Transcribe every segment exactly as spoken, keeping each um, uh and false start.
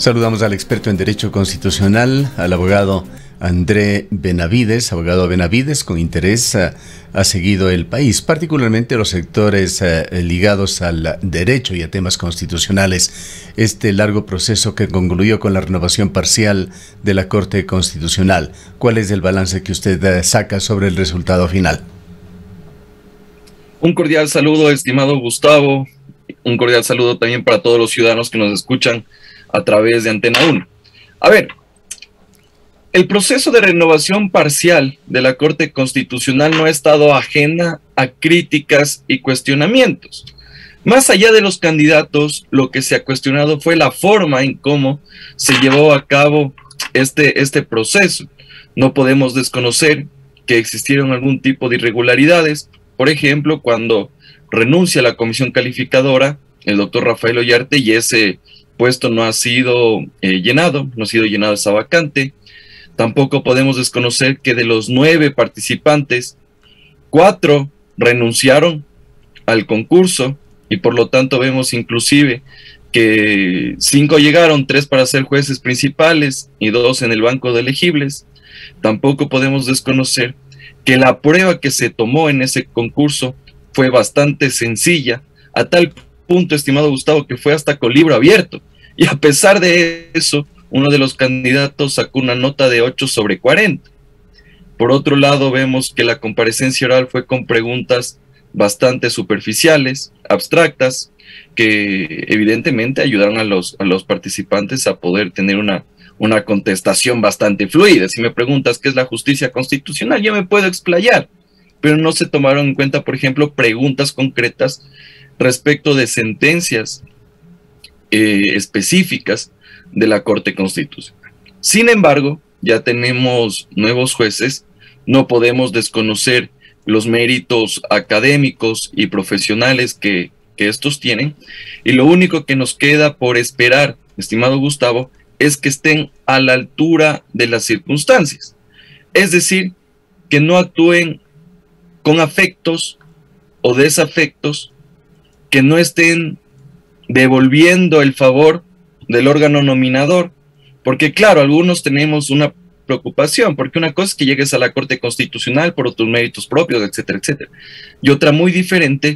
Saludamos al experto en Derecho Constitucional, al abogado André Benavides. Abogado Benavides, con interés uh, ha seguido el país, particularmente los sectores uh, ligados al derecho y a temas constitucionales. Este largo proceso que concluyó con la renovación parcial de la Corte Constitucional. ¿Cuál es el balance que usted uh, saca sobre el resultado final? Un cordial saludo, estimado Gustavo. Un cordial saludo también para todos los ciudadanos que nos escuchan a través de Antena uno. A ver, el proceso de renovación parcial de la Corte Constitucional no ha estado ajena a críticas y cuestionamientos. Más allá de los candidatos, lo que se ha cuestionado fue la forma en cómo se llevó a cabo este, este proceso. No podemos desconocer que existieron algún tipo de irregularidades. Por ejemplo, cuando renuncia la comisión calificadora, el doctor Rafael Ollarte, y ese puesto no ha sido eh, llenado, no ha sido llenado esa vacante. Tampoco podemos desconocer que de los nueve participantes, cuatro renunciaron al concurso, y por lo tanto vemos inclusive que cinco llegaron, tres para ser jueces principales y dos en el banco de elegibles. Tampoco podemos desconocer que la prueba que se tomó en ese concurso fue bastante sencilla, a tal punto, estimado Gustavo, que fue hasta con libro abierto. Y a pesar de eso, uno de los candidatos sacó una nota de ocho sobre cuarenta. Por otro lado, vemos que la comparecencia oral fue con preguntas bastante superficiales, abstractas, que evidentemente ayudaron a los, a los participantes a poder tener una, una contestación bastante fluida. Si me preguntas qué es la justicia constitucional, yo me puedo explayar, pero no se tomaron en cuenta, por ejemplo, preguntas concretas respecto de sentencias eh, específicas de la Corte Constitucional. Sin embargo, ya tenemos nuevos jueces, no podemos desconocer los méritos académicos y profesionales que, que estos tienen, y lo único que nos queda por esperar, estimado Gustavo, es que estén a la altura de las circunstancias. Es decir, que no actúen con afectos o desafectos, que no estén devolviendo el favor del órgano nominador, porque claro, algunos tenemos una preocupación, porque una cosa es que llegues a la Corte Constitucional por tus méritos propios, etcétera, etcétera, y otra muy diferente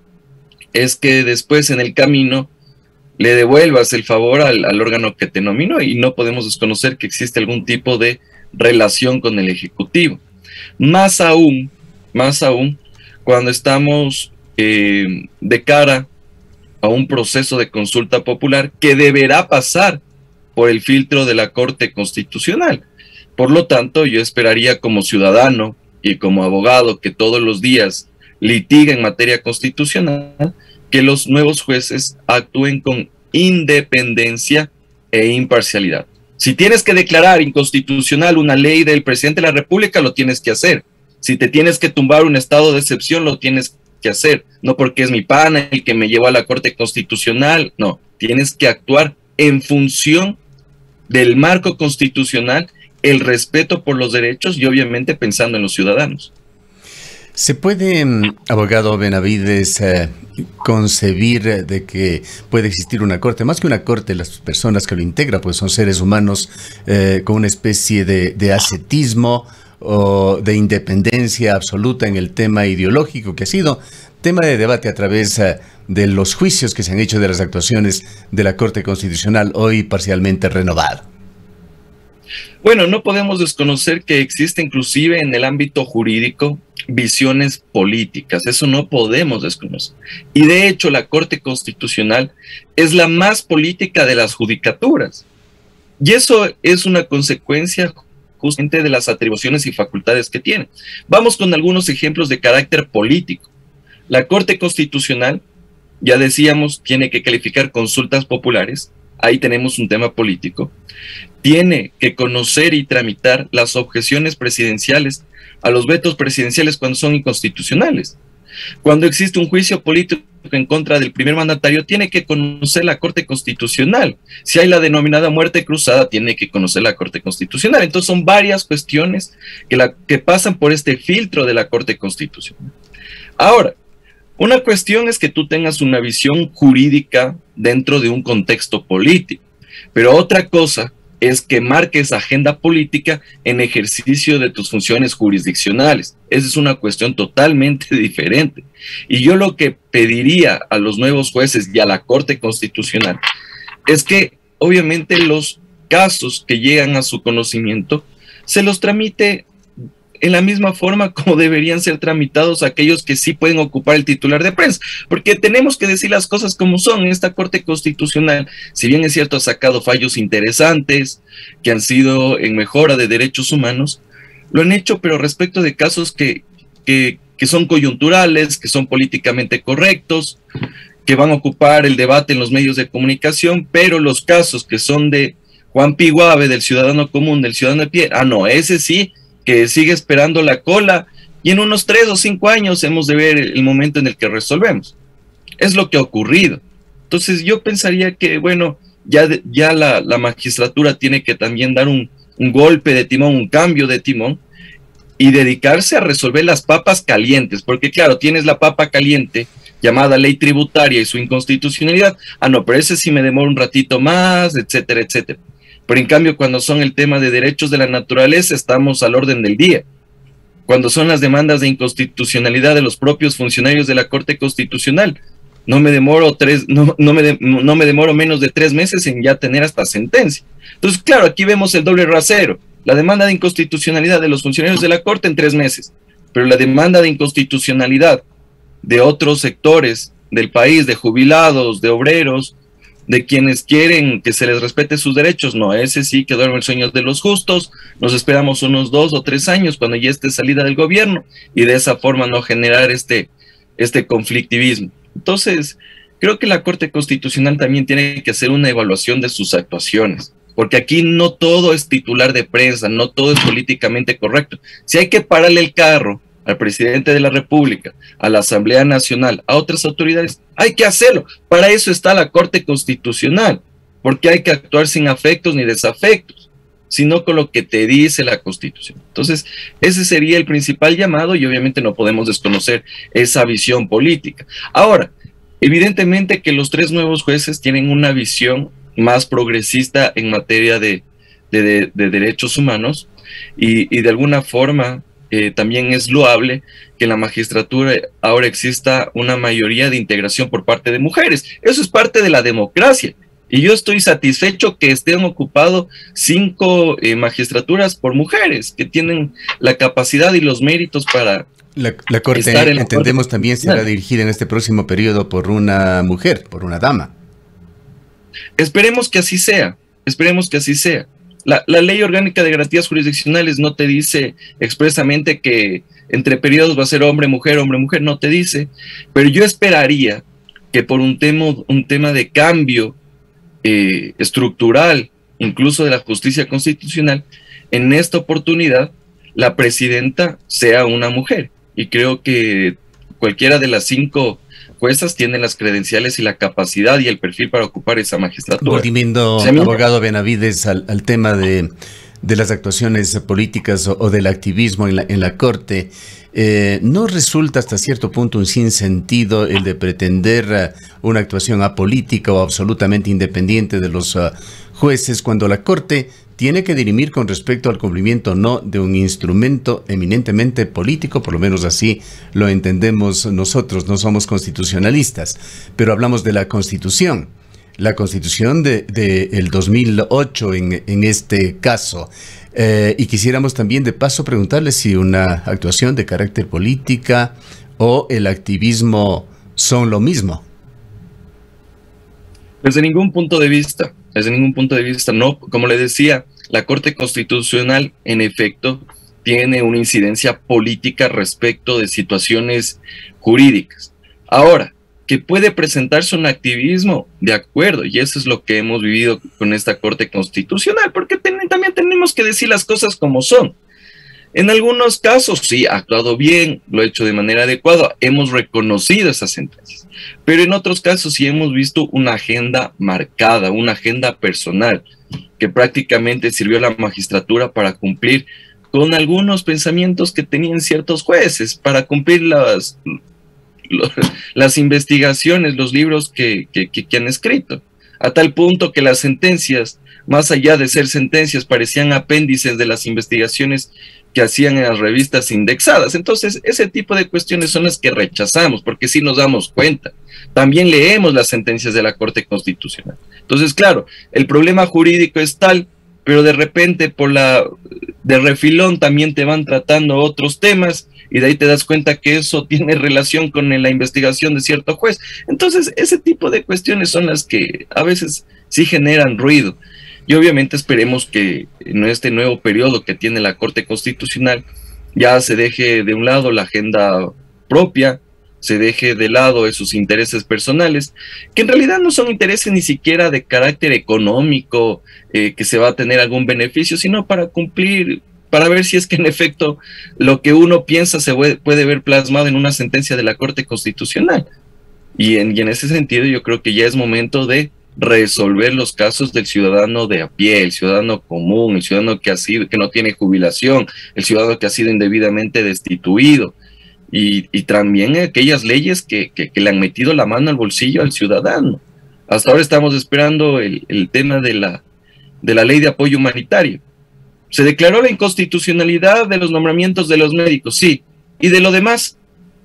es que después en el camino le devuelvas el favor al, al órgano que te nominó, y no podemos desconocer que existe algún tipo de relación con el Ejecutivo. Más aún, más aún, cuando estamos eh, de cara a un proceso de consulta popular que deberá pasar por el filtro de la Corte Constitucional. Por lo tanto, yo esperaría como ciudadano y como abogado que todos los días litiga en materia constitucional, que los nuevos jueces actúen con independencia e imparcialidad. Si tienes que declarar inconstitucional una ley del presidente de la República, lo tienes que hacer. Si te tienes que tumbar un estado de excepción, lo tienes que hacer. No porque es mi pana el que me llevó a la Corte Constitucional, no. Tienes que actuar en función del marco constitucional, el respeto por los derechos y obviamente pensando en los ciudadanos. ¿Se puede, abogado Benavides, eh, concebir de que puede existir una corte? Más que una corte, las personas que lo integran pues son seres humanos eh, con una especie de, de ascetismo o de independencia absoluta en el tema ideológico, que ha sido tema de debate a través uh, de los juicios que se han hecho de las actuaciones de la Corte Constitucional, hoy parcialmente renovada. Bueno, no podemos desconocer que existe inclusive en el ámbito jurídico visiones políticas, eso no podemos desconocer. Y de hecho la Corte Constitucional es la más política de las judicaturas. Y eso es una consecuencia justamente de las atribuciones y facultades que tiene. Vamos con algunos ejemplos de carácter político. La Corte Constitucional, ya decíamos, tiene que calificar consultas populares, ahí tenemos un tema político. Tiene que conocer y tramitar las objeciones presidenciales a los vetos presidenciales cuando son inconstitucionales. Cuando existe un juicio político en contra del primer mandatario, tiene que conocer la Corte Constitucional. Si hay la denominada muerte cruzada, tiene que conocer la Corte Constitucional. Entonces son varias cuestiones que, la, que pasan por este filtro de la Corte Constitucional. Ahora, una cuestión es que tú tengas una visión jurídica dentro de un contexto político. Pero otra cosa es que marques agenda política en ejercicio de tus funciones jurisdiccionales. Esa es una cuestión totalmente diferente. Y yo lo que pediría a los nuevos jueces y a la Corte Constitucional es que obviamente los casos que llegan a su conocimiento se los tramite en la misma forma como deberían ser tramitados aquellos que sí pueden ocupar el titular de prensa, porque tenemos que decir las cosas como son. Esta Corte Constitucional, si bien es cierto, ha sacado fallos interesantes que han sido en mejora de derechos humanos, lo han hecho pero respecto de casos que, que, que son coyunturales, que son políticamente correctos, que van a ocupar el debate en los medios de comunicación, pero los casos que son de Juan Piguave, del ciudadano común, del ciudadano de pie, ah no, ese sí, que sigue esperando la cola, y en unos tres o cinco años hemos de ver el momento en el que resolvemos. Es lo que ha ocurrido. Entonces yo pensaría que, bueno, ya, de, ya la, la magistratura tiene que también dar un, un golpe de timón, un cambio de timón, y dedicarse a resolver las papas calientes, porque claro, tienes la papa caliente llamada ley tributaria y su inconstitucionalidad, ah no, pero ese sí me demora un ratito más, etcétera, etcétera. Pero en cambio, cuando son el tema de derechos de la naturaleza, estamos al orden del día. Cuando son las demandas de inconstitucionalidad de los propios funcionarios de la Corte Constitucional, no me demoro tres, no, no, me de, no me demoro menos de tres meses en ya tener hasta sentencia. Entonces, claro, aquí vemos el doble rasero. La demanda de inconstitucionalidad de los funcionarios de la Corte en tres meses, pero la demanda de inconstitucionalidad de otros sectores del país, de jubilados, de obreros, de quienes quieren que se les respete sus derechos, no, ese sí que duerme el sueño de los justos, nos esperamos unos dos o tres años cuando ya esté salida del gobierno, y de esa forma no generar este, este conflictivismo. Entonces, creo que la Corte Constitucional también tiene que hacer una evaluación de sus actuaciones, porque aquí no todo es titular de prensa, no todo es políticamente correcto. Si hay que pararle el carro al presidente de la República, a la Asamblea Nacional, a otras autoridades, hay que hacerlo. Para eso está la Corte Constitucional, porque hay que actuar sin afectos ni desafectos, sino con lo que te dice la Constitución. Entonces, ese sería el principal llamado, y obviamente no podemos desconocer esa visión política. Ahora, evidentemente que los tres nuevos jueces tienen una visión más progresista en materia de, de, de, de derechos humanos, y, y de alguna forma Eh, también es loable que en la magistratura ahora exista una mayoría de integración por parte de mujeres. Eso es parte de la democracia. Y yo estoy satisfecho que estén ocupados cinco eh, magistraturas por mujeres, que tienen la capacidad y los méritos para... La, la Corte, estar en la entendemos, Corte también será dirigida en este próximo periodo por una mujer, por una dama. Esperemos que así sea, esperemos que así sea. La, la Ley Orgánica de Garantías Jurisdiccionales no te dice expresamente que entre periodos va a ser hombre, mujer, hombre, mujer, no te dice, pero yo esperaría que por un tema, un tema de cambio eh, estructural, incluso de la justicia constitucional, en esta oportunidad la presidenta sea una mujer, y creo que cualquiera de las cinco juezas tienen las credenciales y la capacidad y el perfil para ocupar esa magistratura. Volviendo, ¿sí, abogado Benavides, al, al tema de, de las actuaciones políticas o, o del activismo en la, en la Corte, eh, ¿no resulta hasta cierto punto un sinsentido el de pretender uh, una actuación apolítica o absolutamente independiente de los uh, jueces cuando la Corte tiene que dirimir con respecto al cumplimiento o no de un instrumento eminentemente político? Por lo menos así lo entendemos nosotros, no somos constitucionalistas, pero hablamos de la Constitución, la Constitución de, de el dos mil ocho en, en este caso, eh, y quisiéramos también de paso preguntarle si una actuación de carácter política o el activismo son lo mismo. Desde ningún punto de vista, desde ningún punto de vista, no, como le decía, la Corte Constitucional en efecto tiene una incidencia política respecto de situaciones jurídicas. Ahora, que puede presentarse un activismo, de acuerdo, y eso es lo que hemos vivido con esta Corte Constitucional, porque ten, también tenemos que decir las cosas como son. En algunos casos sí, ha actuado bien, lo ha hecho de manera adecuada, hemos reconocido esas sentencias, pero en otros casos sí hemos visto una agenda marcada, una agenda personal, que prácticamente sirvió a la magistratura para cumplir con algunos pensamientos que tenían ciertos jueces, para cumplir las, las investigaciones, los libros que, que, que han escrito. a tal punto que las sentencias, más allá de ser sentencias, parecían apéndices de las investigaciones que hacían en las revistas indexadas. Entonces, ese tipo de cuestiones son las que rechazamos, porque sí nos damos cuenta. También leemos las sentencias de la Corte Constitucional. Entonces, claro, el problema jurídico es tal, pero de repente por la de refilón también te van tratando otros temas y de ahí te das cuenta que eso tiene relación con la investigación de cierto juez. Entonces, ese tipo de cuestiones son las que a veces sí generan ruido. Y obviamente esperemos que en este nuevo periodo que tiene la Corte Constitucional ya se deje de un lado la agenda propia, se deje de lado esos intereses personales, que en realidad no son intereses ni siquiera de carácter económico, eh, que se va a tener algún beneficio, sino para cumplir, para ver si es que en efecto lo que uno piensa se puede, puede ver plasmado en una sentencia de la Corte Constitucional. Y en, y en ese sentido yo creo que ya es momento de resolver los casos del ciudadano de a pie, el ciudadano común, el ciudadano que ha sido, que no tiene jubilación, el ciudadano que ha sido indebidamente destituido, y, y también aquellas leyes que, que, que le han metido la mano al bolsillo al ciudadano. Hasta ahora estamos esperando el, el tema de la, de la ley de apoyo humanitario. Se declaró la inconstitucionalidad de los nombramientos de los médicos, sí, y de lo demás,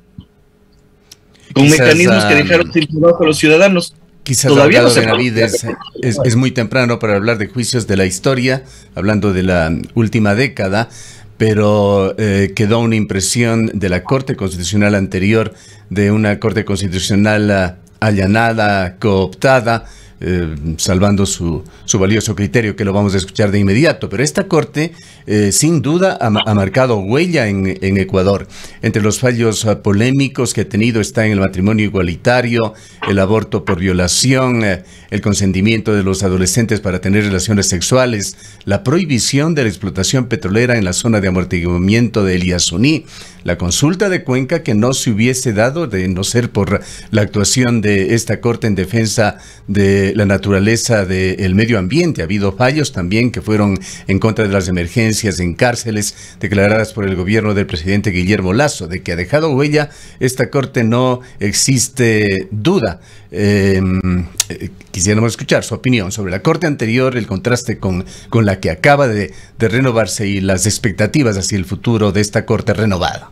con Quizás, mecanismos que dejaron sin trabajo a los ciudadanos. Quizás, Todavía no Benavides, es, es muy temprano para hablar de juicios de la historia, hablando de la última década, pero eh, quedó una impresión de la Corte Constitucional anterior, de una Corte Constitucional uh, allanada, cooptada, eh, salvando su, su valioso criterio, que lo vamos a escuchar de inmediato. Pero esta Corte, eh, sin duda, ha, ha marcado huella en, en Ecuador. Entre los fallos uh, polémicos que ha tenido está en el matrimonio igualitario, el aborto por violación, eh, el consentimiento de los adolescentes para tener relaciones sexuales, la prohibición de la explotación petrolera en la zona de amortiguamiento de Eliasuní, la consulta de Cuenca, que no se hubiese dado de no ser por la actuación de esta Corte en defensa de la naturaleza del medio ambiente. Ha habido fallos también que fueron en contra de las emergencias en cárceles declaradas por el gobierno del presidente Guillermo Lasso. De que ha dejado huella esta Corte no existe duda. Eh, eh, quisiéramos escuchar su opinión sobre la Corte anterior, el contraste con, con la que acaba de, de renovarse y las expectativas hacia el futuro de esta Corte renovada.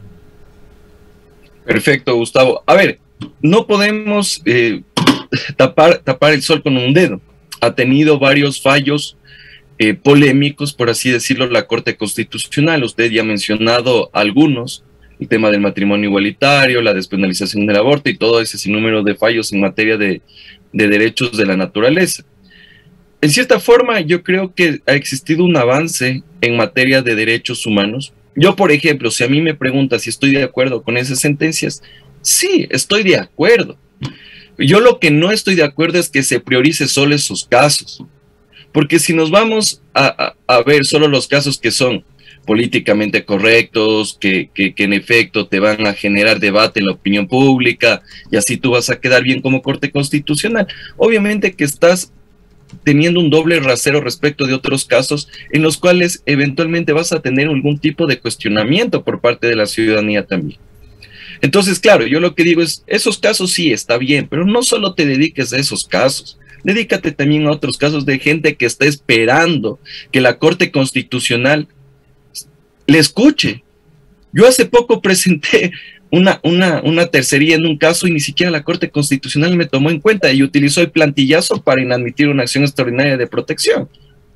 Perfecto, Gustavo. A ver, no podemos eh, tapar, tapar el sol con un dedo. Ha tenido varios fallos eh, polémicos, por así decirlo, la Corte Constitucional. Usted ya ha mencionado algunos. El tema del matrimonio igualitario, la despenalización del aborto y todo ese sinnúmero de fallos en materia de, de derechos de la naturaleza. En cierta forma, yo creo que ha existido un avance en materia de derechos humanos. Yo, por ejemplo, si a mí me pregunta si estoy de acuerdo con esas sentencias, sí, estoy de acuerdo. Yo lo que no estoy de acuerdo es que se priorice solo esos casos. Porque si nos vamos a, a, a ver solo los casos que son políticamente correctos, que, que, que en efecto te van a generar debate en la opinión pública y así tú vas a quedar bien como Corte Constitucional. Obviamente que estás teniendo un doble rasero respecto de otros casos en los cuales eventualmente vas a tener algún tipo de cuestionamiento por parte de la ciudadanía también. Entonces, claro, yo lo que digo es, esos casos sí está bien, pero no solo te dediques a esos casos, dedícate también a otros casos de gente que está esperando que la Corte Constitucional le escuche. Yo hace poco presenté una, una, una tercería en un caso y ni siquiera la Corte Constitucional me tomó en cuenta y utilizó el plantillazo para inadmitir una acción extraordinaria de protección.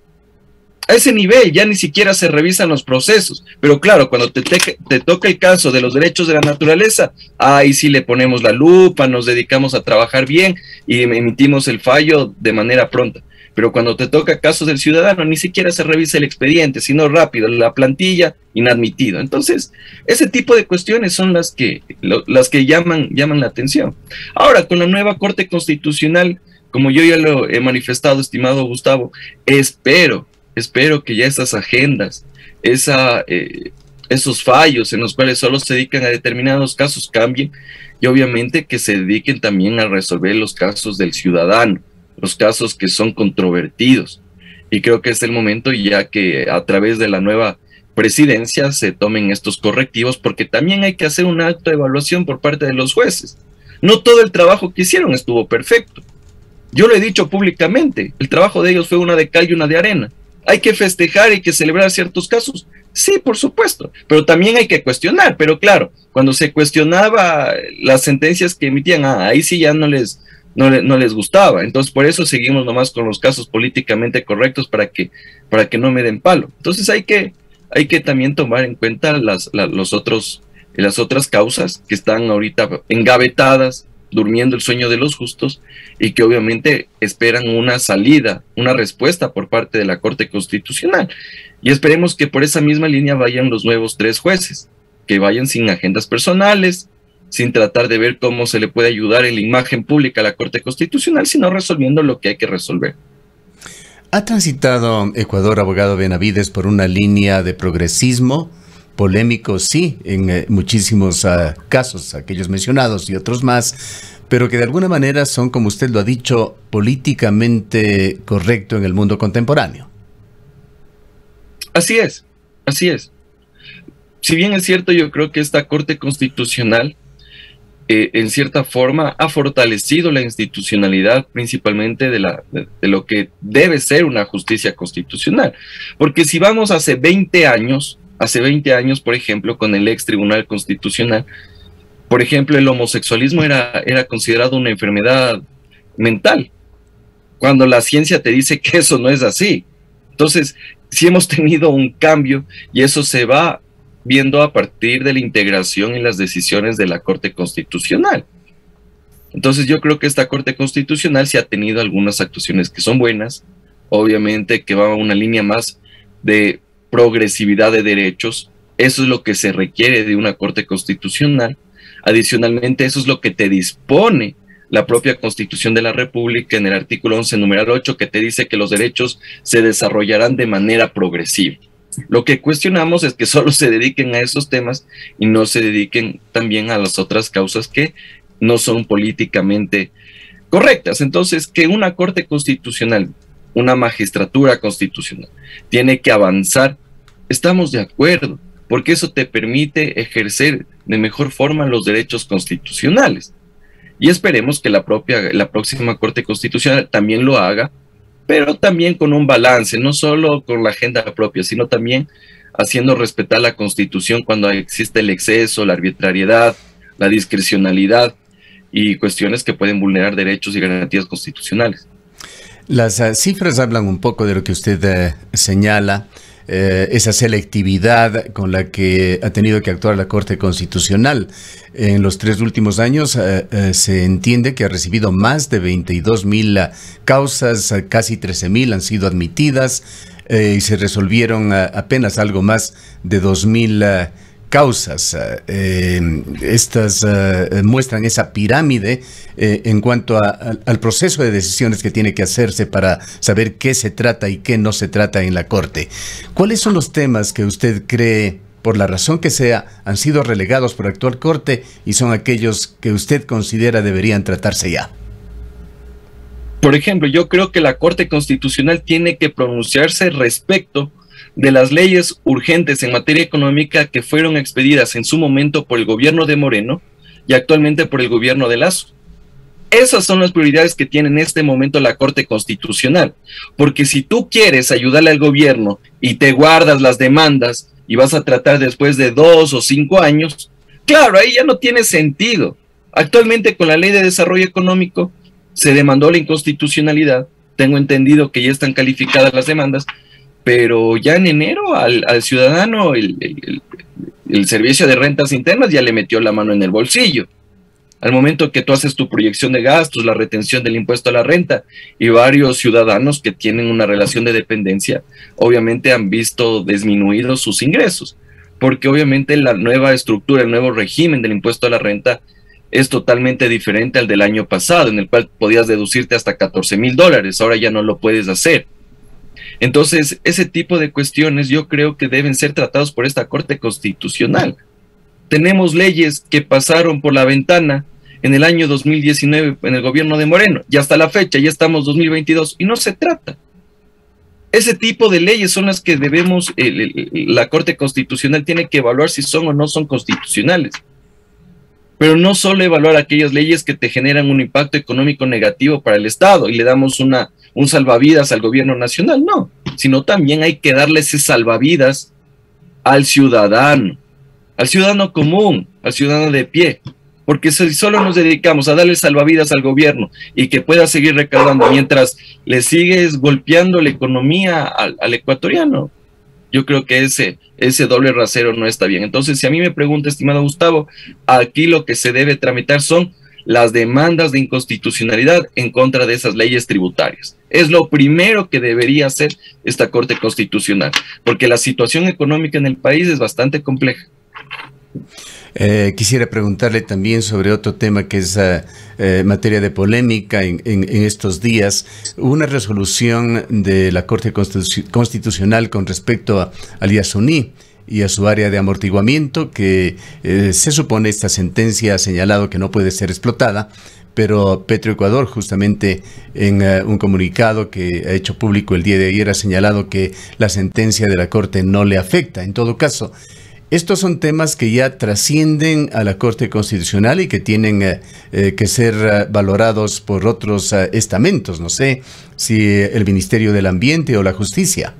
A ese nivel ya ni siquiera se revisan los procesos, pero claro, cuando te, te, te toca el caso de los derechos de la naturaleza, ahí sí le ponemos la lupa, nos dedicamos a trabajar bien y emitimos el fallo de manera pronta. Pero cuando te toca casos del ciudadano, ni siquiera se revisa el expediente, sino rápido, la plantilla, inadmitido. Entonces, ese tipo de cuestiones son las que, lo, las que llaman, llaman la atención. Ahora, con la nueva Corte Constitucional, como yo ya lo he manifestado, estimado Gustavo, espero, espero que ya esas agendas, esa, eh, esos fallos en los cuales solo se dedican a determinados casos cambien y obviamente que se dediquen también a resolver los casos del ciudadano, los casos que son controvertidos. Y creo que es el momento ya que a través de la nueva presidencia se tomen estos correctivos, porque también hay que hacer un acto de evaluación por parte de los jueces. No todo el trabajo que hicieron estuvo perfecto. Yo lo he dicho públicamente, el trabajo de ellos fue una de cal y una de arena. ¿Hay que festejar y que celebrar ciertos casos? Sí, por supuesto, pero también hay que cuestionar. Pero claro, cuando se cuestionaba las sentencias que emitían, ah, ahí sí ya no les, no, le, no les gustaba. Entonces, por eso seguimos nomás con los casos políticamente correctos para que, para que no me den palo. Entonces, hay que, hay que también tomar en cuenta las, la, los otros, las otras causas que están ahorita engavetadas, durmiendo el sueño de los justos, y que obviamente esperan una salida, una respuesta por parte de la Corte Constitucional. Y esperemos que por esa misma línea vayan los nuevos tres jueces, que vayan sin agendas personales, sin tratar de ver cómo se le puede ayudar en la imagen pública a la Corte Constitucional, sino resolviendo lo que hay que resolver. ¿Ha transitado Ecuador, abogado Benavides, por una línea de progresismo? Polémico, sí, en eh, muchísimos uh, casos, aquellos mencionados y otros más, pero que de alguna manera son, como usted lo ha dicho, políticamente correcto en el mundo contemporáneo. Así es, así es. Si bien es cierto, yo creo que esta Corte Constitucional, eh, en cierta forma, ha fortalecido la institucionalidad principalmente de, la, de, de lo que debe ser una justicia constitucional. Porque si vamos hace veinte años, hace veinte años, por ejemplo, con el ex Tribunal Constitucional, por ejemplo, el homosexualismo era, era considerado una enfermedad mental, cuando la ciencia te dice que eso no es así. Entonces, sí hemos tenido un cambio y eso se va viendo a partir de la integración en las decisiones de la Corte Constitucional. Entonces, yo creo que esta Corte Constitucional sí ha tenido algunas actuaciones que son buenas, obviamente que va a una línea más de progresividad de derechos. Eso es lo que se requiere de una Corte Constitucional. Adicionalmente, eso es lo que te dispone la propia Constitución de la República en el artículo once, numeral ocho, que te dice que los derechos se desarrollarán de manera progresiva. Lo que cuestionamos es que solo se dediquen a esos temas y no se dediquen también a las otras causas que no son políticamente correctas. Entonces, que una Corte Constitucional, una magistratura constitucional, tiene que avanzar, estamos de acuerdo, porque eso te permite ejercer de mejor forma los derechos constitucionales. Y esperemos que la propia, la próxima Corte Constitucional también lo haga, pero también con un balance, no solo con la agenda propia, sino también haciendo respetar la Constitución cuando existe el exceso, la arbitrariedad, la discrecionalidad y cuestiones que pueden vulnerar derechos y garantías constitucionales. Las uh, cifras hablan un poco de lo que usted uh, señala, eh, esa selectividad con la que ha tenido que actuar la Corte Constitucional. En los tres últimos años uh, uh, se entiende que ha recibido más de veintidós mil uh, causas, uh, casi trece mil han sido admitidas uh, y se resolvieron uh, apenas algo más de dos mil uh, causas. Eh, estas uh, muestran esa pirámide eh, en cuanto a, a, al proceso de decisiones que tiene que hacerse para saber qué se trata y qué no se trata en la Corte. ¿Cuáles son los temas que usted cree, por la razón que sea, han sido relegados por la actual Corte y son aquellos que usted considera deberían tratarse ya? Por ejemplo, yo creo que la Corte Constitucional tiene que pronunciarse respecto de las leyes urgentes en materia económica que fueron expedidas en su momento por el gobierno de Moreno y actualmente por el gobierno de Lasso. Esas son las prioridades que tiene en este momento la Corte Constitucional, porque si tú quieres ayudarle al gobierno y te guardas las demandas y vas a tratar después de dos o cinco años, claro, ahí ya no tiene sentido. Actualmente con la Ley de Desarrollo Económico se demandó la inconstitucionalidad, tengo entendido que ya están calificadas las demandas, pero ya en enero al, al ciudadano el, el, el Servicio de Rentas Internas ya le metió la mano en el bolsillo. Al momento que tú haces tu proyección de gastos, la retención del impuesto a la renta, y varios ciudadanos que tienen una relación de dependencia, obviamente han visto disminuidos sus ingresos, porque obviamente la nueva estructura, el nuevo régimen del impuesto a la renta es totalmente diferente al del año pasado, en el cual podías deducirte hasta catorce mil dólares, ahora ya no lo puedes hacer. Entonces, ese tipo de cuestiones yo creo que deben ser tratados por esta Corte Constitucional. Tenemos leyes que pasaron por la ventana en el año dos mil diecinueve en el gobierno de Moreno, y hasta la fecha ya estamos dos mil veintidós y no se trata. Ese tipo de leyes son las que debemos, el, el, la Corte Constitucional tiene que evaluar si son o no son constitucionales. pero no solo evaluar aquellas leyes que te generan un impacto económico negativo para el Estado y le damos una, un salvavidas al gobierno nacional, no, sino también hay que darle ese salvavidas al ciudadano, al ciudadano común, al ciudadano de pie, porque si solo nos dedicamos a darle salvavidas al gobierno y que pueda seguir recaudando mientras le sigues golpeando la economía al, al ecuatoriano, yo creo que ese, ese doble rasero no está bien. Entonces, si a mí me pregunta, estimado Gustavo, aquí lo que se debe tramitar son las demandas de inconstitucionalidad en contra de esas leyes tributarias. Es lo primero que debería hacer esta Corte Constitucional, porque la situación económica en el país es bastante compleja. Eh, quisiera preguntarle también sobre otro tema que es uh, eh, materia de polémica en, en, en estos días. Una resolución de la Corte Constitu- Constitucional con respecto a, al Yasuní y a su área de amortiguamiento, que eh, se supone esta sentencia ha señalado que no puede ser explotada, pero Petroecuador justamente en uh, un comunicado que ha hecho público el día de ayer ha señalado que la sentencia de la Corte no le afecta. En todo caso, estos son temas que ya trascienden a la Corte Constitucional y que tienen eh, eh, que ser eh, valorados por otros eh, estamentos. No sé si el Ministerio del Ambiente o la Justicia.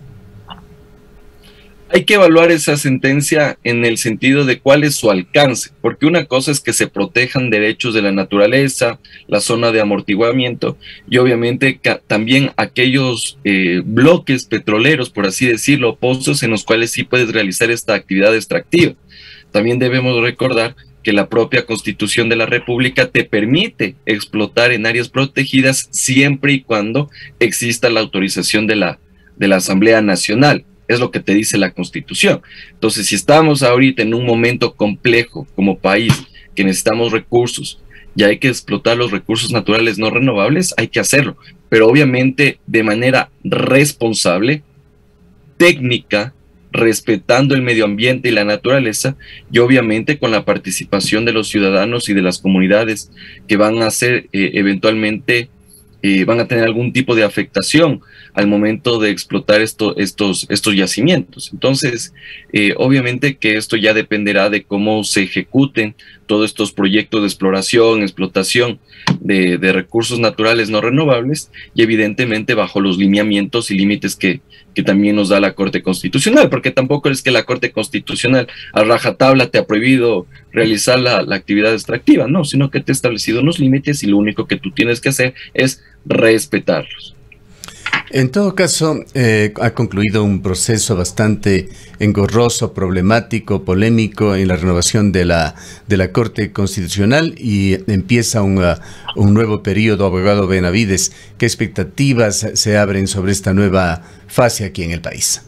Hay que evaluar esa sentencia en el sentido de cuál es su alcance, porque una cosa es que se protejan derechos de la naturaleza, la zona de amortiguamiento y obviamente también aquellos eh, bloques petroleros, por así decirlo, pozos en los cuales sí puedes realizar esta actividad extractiva. También debemos recordar que la propia Constitución de la República te permite explotar en áreas protegidas siempre y cuando exista la autorización de la, de la Asamblea Nacional. Es lo que te dice la Constitución. Entonces, si estamos ahorita en un momento complejo como país, que necesitamos recursos, y hay que explotar los recursos naturales no renovables, hay que hacerlo, pero obviamente de manera responsable, técnica, respetando el medio ambiente y la naturaleza, y obviamente con la participación de los ciudadanos y de las comunidades que van a ser eh, eventualmente, eh, van a tener algún tipo de afectación al momento de explotar esto, estos, estos yacimientos. Entonces, eh, obviamente que esto ya dependerá de cómo se ejecuten todos estos proyectos de exploración, explotación de, de recursos naturales no renovables y evidentemente bajo los lineamientos y límites que, que también nos da la Corte Constitucional, porque tampoco es que la Corte Constitucional a rajatabla te ha prohibido realizar la, la actividad extractiva, no, sino que te ha establecido unos límites y lo único que tú tienes que hacer es respetarlos. En todo caso, eh, ha concluido un proceso bastante engorroso, problemático, polémico en la renovación de la, de la Corte Constitucional y empieza un, uh, un nuevo periodo, abogado Benavides. ¿Qué expectativas se abren sobre esta nueva fase aquí en el país?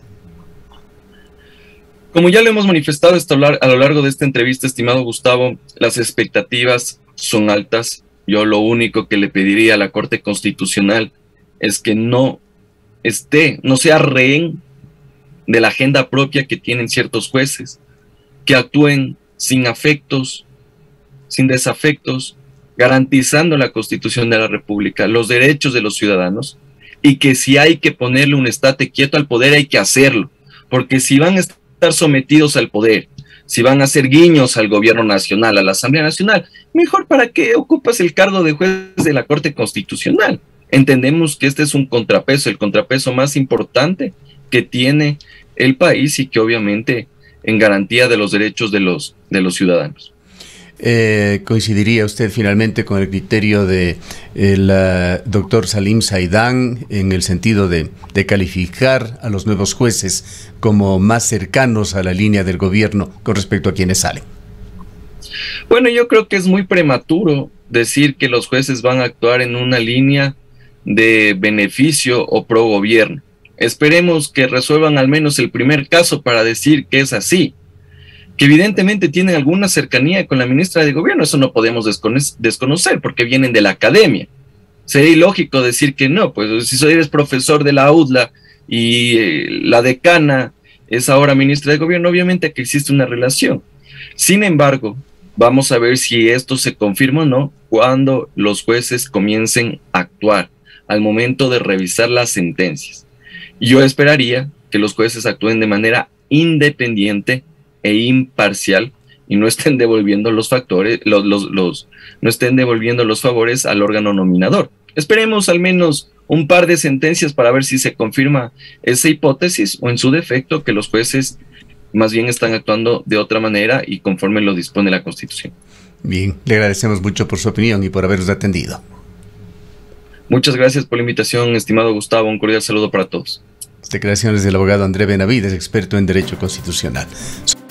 Como ya lo hemos manifestado a lo largo de esta entrevista, estimado Gustavo, las expectativas son altas. Yo lo único que le pediría a la Corte Constitucional es que no esté, no sea rehén de la agenda propia que tienen ciertos jueces, que actúen sin afectos, sin desafectos, garantizando la Constitución de la República, los derechos de los ciudadanos, y que si hay que ponerle un estate quieto al poder, hay que hacerlo, porque si van a estar sometidos al poder, si van a hacer guiños al gobierno nacional, a la Asamblea Nacional, mejor para qué ocupas el cargo de juez de la Corte Constitucional. Entendemos que este es un contrapeso, el contrapeso más importante que tiene el país y que obviamente en garantía de los derechos de los, de los ciudadanos. Eh, ¿Coincidiría usted finalmente con el criterio de el uh, doctor Salim Saidán en el sentido de, de calificar a los nuevos jueces como más cercanos a la línea del gobierno con respecto a quienes salen? Bueno, yo creo que es muy prematuro decir que los jueces van a actuar en una línea de beneficio o pro gobierno. Esperemos que resuelvan al menos el primer caso para decir que es así, que evidentemente tienen alguna cercanía con la ministra de Gobierno, eso no podemos desconocer porque vienen de la academia. Sería ilógico decir que no, pues si eres profesor de la U D L A y eh, la decana es ahora ministra de Gobierno, obviamente que existe una relación. Sin embargo, vamos a ver si esto se confirma o no cuando los jueces comiencen a actuar al momento de revisar las sentencias. Yo esperaría que los jueces actúen de manera independiente e imparcial y no estén devolviendo los factores, los, los, los, no estén devolviendo los favores al órgano nominador. Esperemos al menos un par de sentencias para ver si se confirma esa hipótesis o en su defecto que los jueces más bien están actuando de otra manera y conforme lo dispone la Constitución. Bien, le agradecemos mucho por su opinión y por habernos atendido. Muchas gracias por la invitación, estimado Gustavo. Un cordial saludo para todos. Declaraciones del abogado André Benavides, experto en Derecho Constitucional.